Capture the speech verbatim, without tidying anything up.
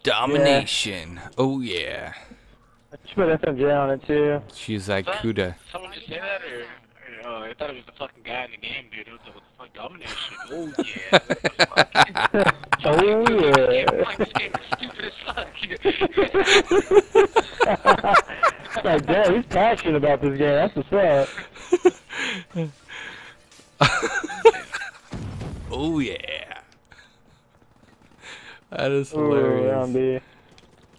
Domination. Yeah. Oh yeah. I should put F M J on it too. She's like Kuda. Someone just say that, or, or uh, I thought it was the fucking guy in the game, dude. It was like, what the fuck, domination? Oh yeah. What the fuck? Oh yeah. Like, this game is stupid as fuck. Like, damn, he's passionate about this game. That's what's up. Oh yeah. That is Ooh, hilarious. yeah,